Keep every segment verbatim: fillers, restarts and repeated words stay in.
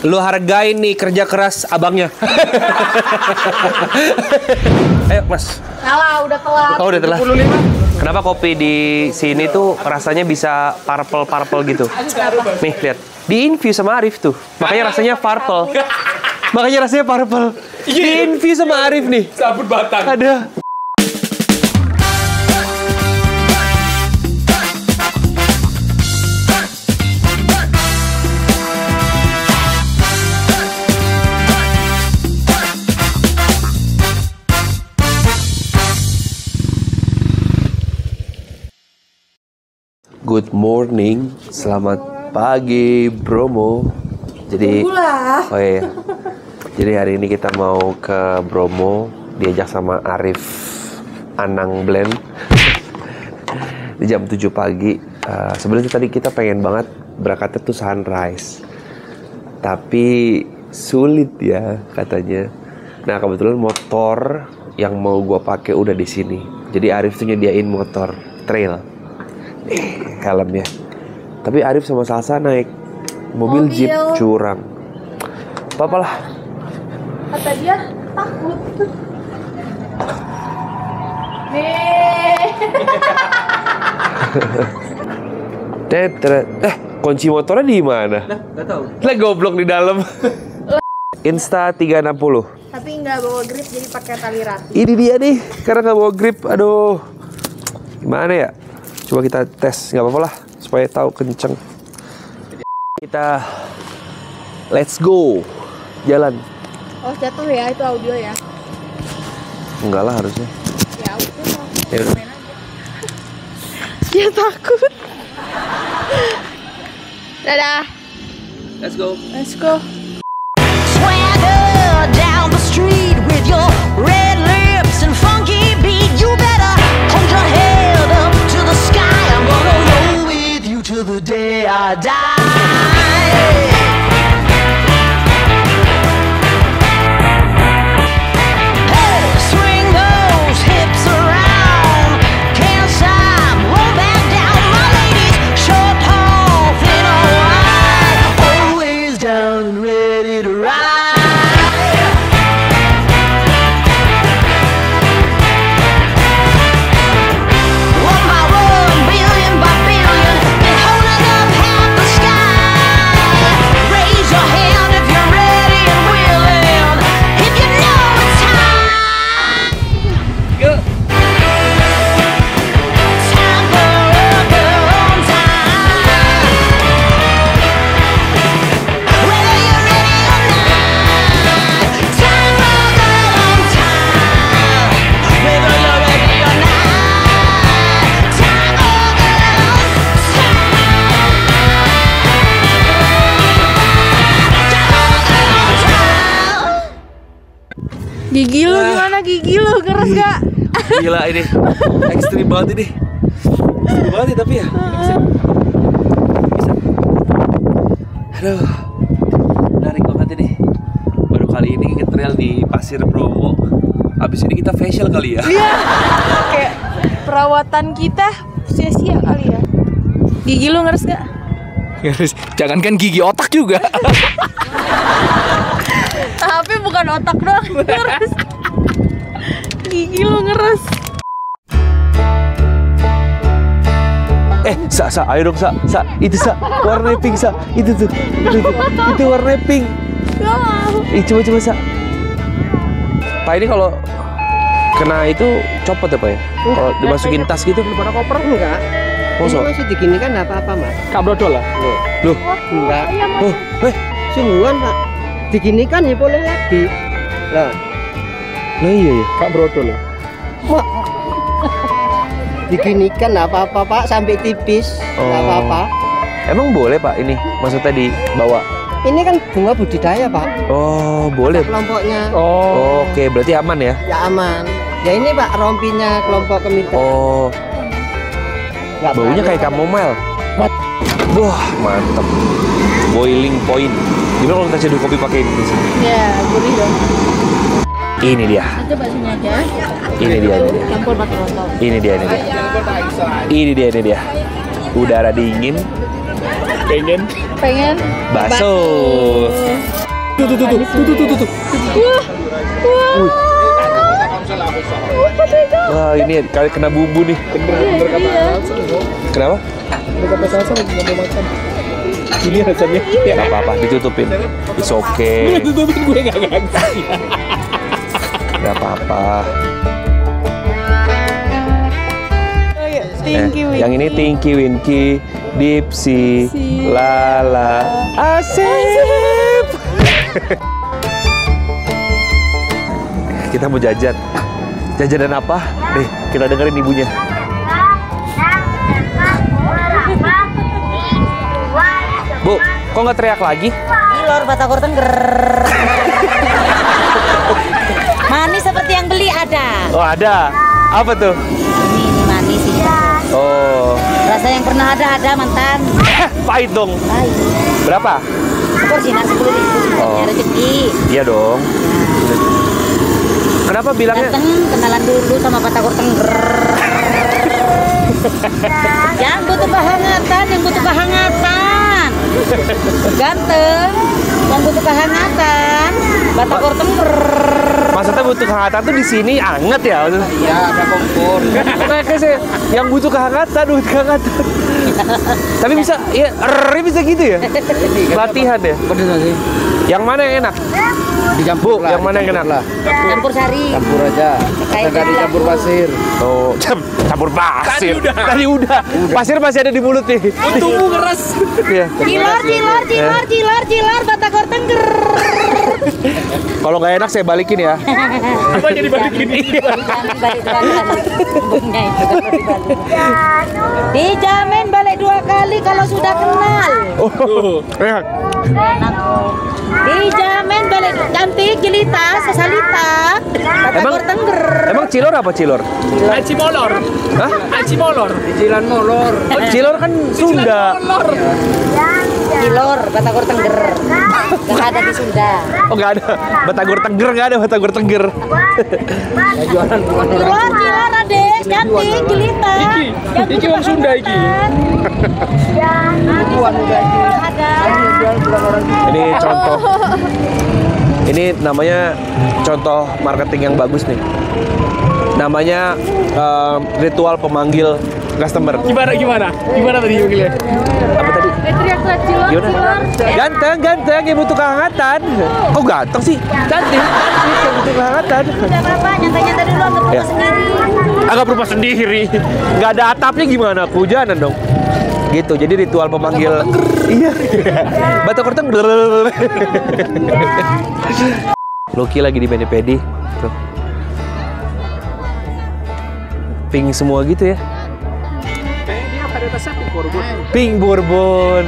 Lu hargain nih kerja keras abangnya. Ayo Mas. Salah, udah telat. Oh udah telat. Kenapa kopi di sini tuh rasanya bisa purple-purple gitu? Nih lihat. Di-infuse sama Arif tuh. Makanya rasanya purple. Makanya rasanya purple. Di-infuse sama Arif nih. Sabut batang. Ada. Good morning, selamat pagi Bromo. Jadi, oh iya, jadi hari ini kita mau ke Bromo, diajak sama Arif Anang Blend di jam tujuh pagi. Uh, Sebenarnya tadi kita pengen banget berangkatnya tuh sunrise, tapi sulit ya katanya. Nah kebetulan motor yang mau gua pakai udah di sini. Jadi Arif tuh nyediain motor trail. Eh, helmnya. Tapi Arif sama Salsa naik mobil, mobil. Jeep curang. Apa-apa lah. Kata dia takut. Nih. Tetret. Eh, kunci motornya di mana? Nah, nggak tahu. Lah goblok di dalam. Insta tiga enam nol. Tapi nggak bawa grip, jadi pakai tali ratu. Ini dia nih, karena nggak bawa grip. Aduh. Gimana ya? Coba kita tes, nggak apa-apa lah, supaya tahu kenceng. Kita let's go, jalan. Oh jatuh ya, itu audio ya? Enggak lah harusnya. Ya udah, ya udah. main aja. Dia takut. Dadah. Let's go. Let's go. Swagger down the street with your red lips and funky beat. You better hold your head up to the sky. I'm gonna roll with you till the day I die. Hey, swing those hips around. Can't stop, roll back down. My ladies, short, tall, thin or wide, always down and ready to ride. Gigi lu gimana? Gigi lu keras gak? Gila ini, ekstrim banget ini. Ekstrim banget ya, tapi ya bisa. Bisa. Aduh, menarik banget ini. Baru kali ini ke trail di Pasir Bromo. Abis ini kita facial kali ya. Iya. Kayak perawatan kita sia-sia kali ya. Gigi lu ngeres gak? Ngeres. Jangankan gigi, otak juga. Tapi bukan otak doang ngeres. Gigi lu ngeres. Eh, Sa, Sa, ayo dong Sa, Sa, itu Sa, warna pink Sa, itu tuh, itu tuh, itu warna pink. Ih, coba coba Sa. Pak ini kalau kena itu copot ya Pak ya? Kalau dimasukin tas gitu? Pada koper enggak? Masa? Ini masih digini kan apa-apa Mas? Kabrodol lah. Loh, Enggak. oh, eh, Sungguhan Pak. Digini kan ya boleh lagi. Lah, nah iya ya. Kabrodol ya. Mak. Digini kan apa-apa Pak, sampai tipis. Enggak Oh. apa-apa. Emang boleh Pak ini? Maksudnya dibawa? Ini kan bunga budidaya Pak. Oh, boleh. Kelompoknya. Oh. Oke, berarti aman ya? Ya aman. Ya ini Pak rompinya kelompok kemitra. Oh, Nggak baunya berani, kayak Pak. chamomile. Wah, mantep. Boiling point. Gimana kalau kita seduh kopi pakai ini? Ya, gurih dong. Ini dia. Coba sini aja. Ini dia. Ini dia. Campur pakai lontong. Ini dia. Ini dia. Ini dia. Ini dia. Udara dingin. Pengen Pengen bakso. Tuh tuh tuh tuh tuh tuh tuh tuh. Wah, wah. Wah, tega. Wah, ini kali kena bumbu nih. Iya, iya. Kenapa? Kata salsa lagi nggak mau makan. Ini rasanya. Gak apa-apa, ditutupin. It's okay. Tutupin gue nggak ngerti. Gak apa-apa. Oh, iya. Eh, Tinky Winky. yang ini Tinky Winky, Dipsy, Si. Lala, Asep. Kita mau jajan. Jajanan apa? Nih, kita dengerin ibunya. Bu, kok nggak teriak lagi? Cilor batagor tengger. Manis seperti yang beli ada. Oh, ada. Apa tuh? Ini, ini manis ini. Oh, Rasa yang pernah ada ada mantan. pahit dong. Baik. Berapa? Seporsi nasi sepuluh ribu sebenarnya Oh. rezeki. Iya dong. Kenapa bilangnya? Dateng kenalan dulu sama batagor tengger. Yang butuh kehangatan, yang butuh kehangatan. Ganteng, yang butuh kehangatan. Batagor tengger. Maksudnya butuh kehangatan tuh di sini anget ya? Maksudnya? Iya, ada kompor. Mereka sih yang butuh kehangatan, butuh kehangatan. Tapi bisa, ya, rrrr, bisa gitu ya? Latihan ya? Pedes nggak sih? Yang mana yang enak? Dicampur Bu, yang mana yang enak? lah. Campur sari. Campur aja. Kayak Nggak gitu. dicampur pasir. Oh, cam- campur pasir. Tadi udah. Tadi udah. Pasir masih ada di mulut nih. Tubuh keras. Iya. Cilor, cilor, cilor, cilor, cilor, batagor tengger. Kalau nggak enak saya balikin ya. Apa jadi balikin? Dijamin balik dua kali. Bunganya itu kalau dibalik. Dijamin balik dua kali kalau sudah kenal. Oh, enak. Enak. Dijamin balik cantik, jelita, sesalita. Emang Batagor tengger. emang cilor apa cilor? Aci molor. Hah? Aci molor. Cicilan molor. Cilor kan Sunda. Cilor, batagor tengger. Gak ada di Sunda. Oh nggak ada. Batagor Tengger nggak ada Batagor Tengger. Jualan bukan orang. Cilor, cilor, adek, cantik, jelita. Iki, Yang iki butuh wong Sunda iki. ada. Ini contoh. Ini namanya contoh marketing yang bagus nih. Namanya eh, ritual pemanggil customer. Gimana gimana? Gimana tadi panggilnya? Apa tadi? Eh, teriak-teriak cilor, Gimana? cilor. Ganteng, ganteng yang butuh kehangatan. Kok ganteng sih? Cantik, cantik yang butuh kehangatan. Udah apa-apa, nyantai-nyantai dulu untuk Ya. rumah sendiri. Agak berubah sendiri. Nggak ada atapnya gimana? Kehujanan dong. Gitu, jadi ritual pemanggil. Iya. Batagor Tengger. Loki lagi di Benepedi. Tuh. Pink semua gitu ya. Kayaknya pada tasnya pink bourbon. Pink Bourbon.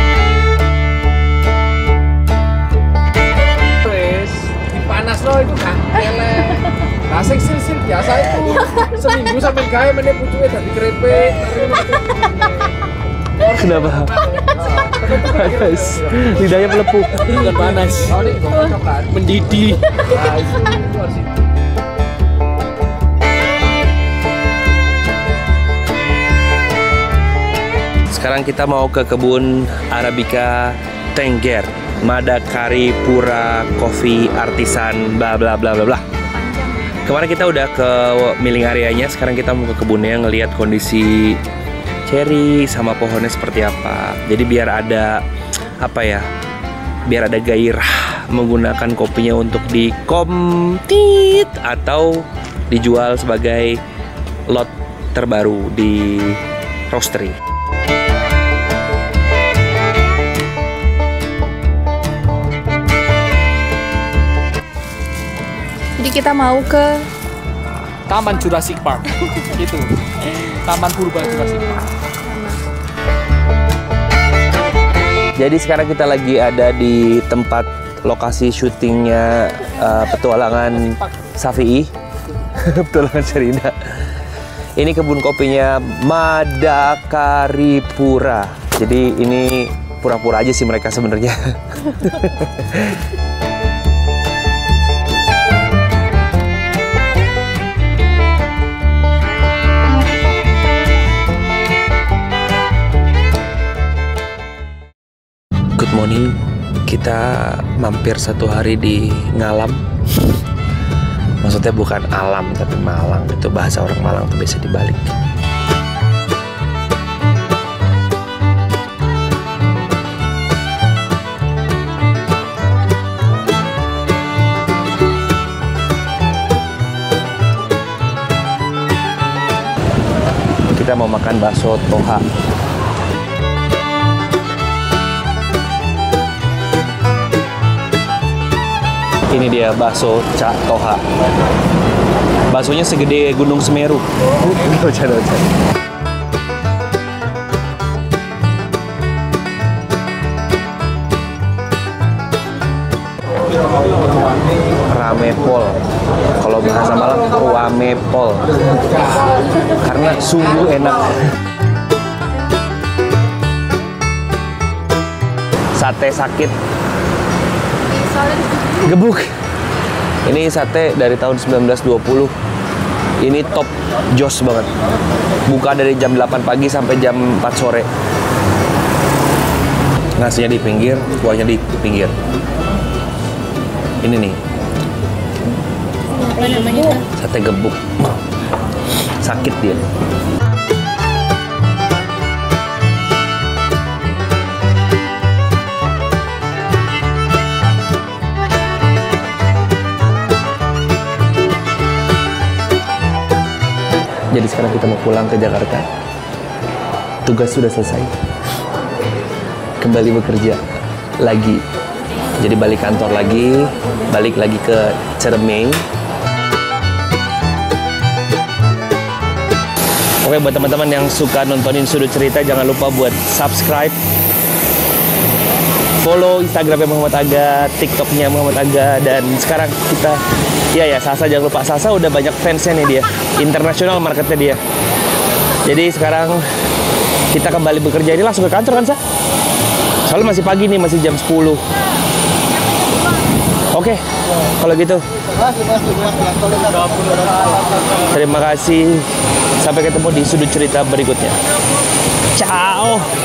Wes, panas loh itu kan. Asik sih sih biasa itu. Seminggu sampai kaya meneh pucuke dadi krepek. Kenapa? Panas. Lidahnya melepuh. Bukan panas. Oh, ini coklat. Mendidih. Sekarang kita mau ke kebun Arabica Tengger, Madakari Pura Coffee Artisan bla bla bla bla bla. Kemarin kita udah ke milling areanya, sekarang kita mau ke kebunnya ngelihat kondisi cherry sama pohonnya seperti apa. Jadi biar ada apa ya? Biar ada gairah menggunakan kopinya untuk dikomtit atau dijual sebagai lot terbaru di roastery. Jadi kita mau ke Taman Jurassic Park. Itu. Taman Purba Jurassic Park. Jadi sekarang kita lagi ada di tempat lokasi syutingnya uh, petualangan Safi'i, petualangan Sherina. Ini kebun kopinya Madakari Pura. Jadi ini pura-pura aja sih mereka sebenarnya. Good morning, Kita mampir satu hari di Ngalam. Maksudnya bukan alam tapi Malang. Itu bahasa orang Malang tuh biasa dibalik. Kita mau makan bakso Toha. Ini dia bakso Cak Toha. Baksonya segede Gunung Semeru. Doca-doca. Ramepol. Kalau bahasa Malang ruamepol. Karena sungguh enak. Sate sakit. Gebuk. Ini sate dari tahun sembilan belas dua puluh. Ini top jos banget. Buka dari jam delapan pagi sampai jam empat sore. Nasinya di pinggir, kuahnya di pinggir. Ini nih. Apa namanya? Sate gebuk. Sakit dia. Jadi sekarang kita mau pulang ke Jakarta. Tugas sudah selesai. Kembali bekerja lagi. Jadi balik kantor lagi, balik lagi ke Ciremai. Oke, buat teman-teman yang suka nontonin Sudut Cerita, jangan lupa buat subscribe, follow Instagramnya Muhammad Aga, TikToknya Muhammad Aga, dan sekarang kita, ya ya Sasa jangan lupa, Sasa udah banyak fansnya nih dia, internasional marketnya dia. Jadi sekarang kita kembali bekerja, ini langsung ke kantor kan Sa? Soalnya masih pagi nih, masih jam sepuluh. Oke, kalau gitu. Terima kasih. Sampai ketemu di Sudut Cerita berikutnya. Ciao.